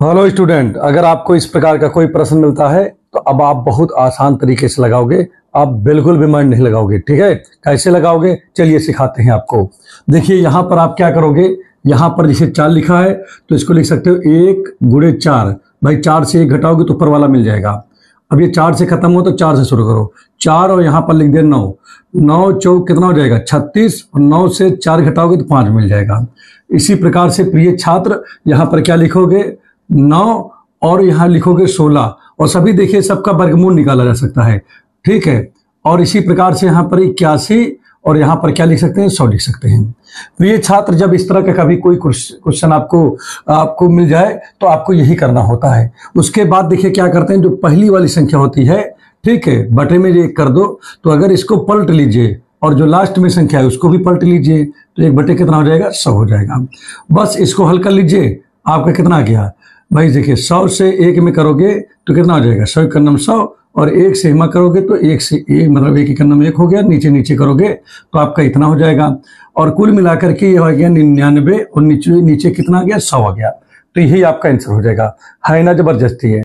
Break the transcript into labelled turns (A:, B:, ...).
A: Hello student, अगर आपको इस प्रकार का कोई प्रश्न मिलता है तो अब आप बहुत आसान तरीके से लगाओगे। आप बिल्कुल भी मन नहीं लगाओगे। ठीक है, कैसे लगाओगे चलिए सिखाते हैं आपको। देखिए यहाँ पर आप क्या करोगे, यहाँ पर जैसे 4 लिखा है तो इसको लिख सकते हो 1 गुणे 4। भाई 4 से 1 घटाओगे तो ऊपर वाला मिल जाएगा। अब ये 4 से खत्म हो तो 4 से शुरू करो। 4 और यहाँ पर लिख दे 9। 9 चौक कितना हो जाएगा 36, और 9 से 4 घटाओगे तो 5 मिल जाएगा। इसी प्रकार से प्रिय छात्र यहाँ पर क्या लिखोगे 9 और यहाँ लिखोगे 16, और सभी देखिए सबका वर्गमूल निकाला जा सकता है। ठीक है, और इसी प्रकार से यहाँ पर 81 और यहाँ पर क्या लिख सकते हैं 100 लिख सकते हैं। प्रिय छात्र, जब इस तरह का कभी कोई क्वेश्चन आपको मिल जाए तो आपको यही करना होता है। उसके बाद देखिए क्या करते हैं, जो पहली वाली संख्या होती है, ठीक है, बटे में 1 कर दो, तो अगर इसको पलट लीजिए और जो लास्ट में संख्या है उसको भी पलट लीजिए तो 1 बटे कितना हो जाएगा 100 हो जाएगा। बस इसको हल कर लीजिए, आपका कितना आ गया भाई। देखिए 100 से 1 में करोगे तो कितना हो जाएगा 100 का नाम 100, और 1 से हिमा करोगे तो 1 से 1 मतलब 1 का नाम 1 हो गया। नीचे नीचे करोगे तो आपका इतना हो जाएगा, और कुल मिलाकर के ये हो गया 99, और नीचे नीचे कितना आ गया 100 आ गया। तो यही आपका आंसर हो जाएगा। है ना जबरदस्ती है।